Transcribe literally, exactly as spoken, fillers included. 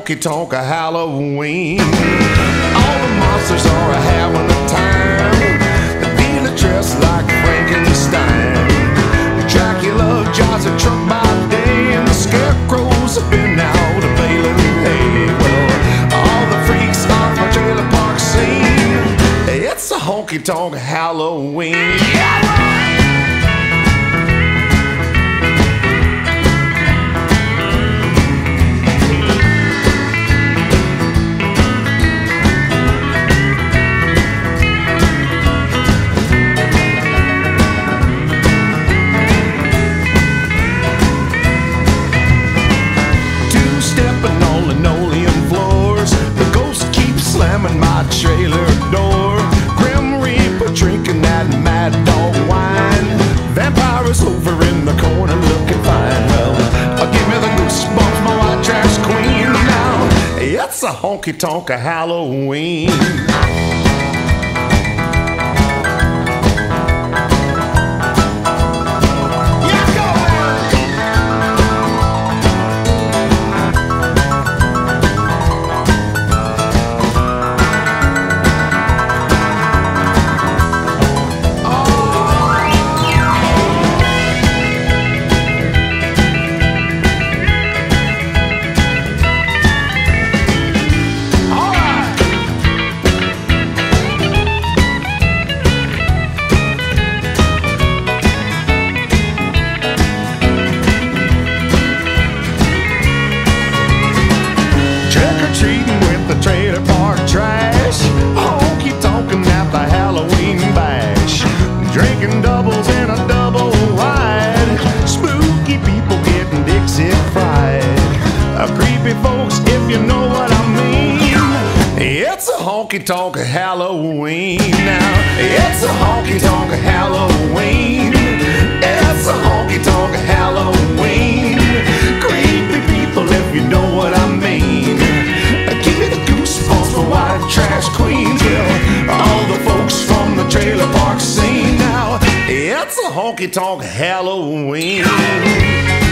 honky tonk Halloween. All the monsters are having a time. The dealer dressed like Frankenstein. Dracula drives a truck by day, and the scarecrows have been out of baling hay. Well, all the freaks off my trailer park scene. It's a honky tonk Halloween. Yeah! Slamming my trailer door. Grim Reaper drinking that mad dog wine. Vampires over in the corner looking fine. Well, uh, give me the goosebumps, my white trash queen. Now, it's a honky tonk Halloween. Treating with the trailer park trash. Honky tonkin' at the Halloween bash. Drinking doubles in a double wide. Spooky people getting Dixie fried. Uh, creepy folks, if you know what I mean. It's a honky tonk Halloween now. It's a honky tonk Halloween. It's a honky tonk Halloween. Creepy people, if you know what I mean. White trash queens, well, all the folks from the trailer park scene. Now, it's a honky tonk Halloween.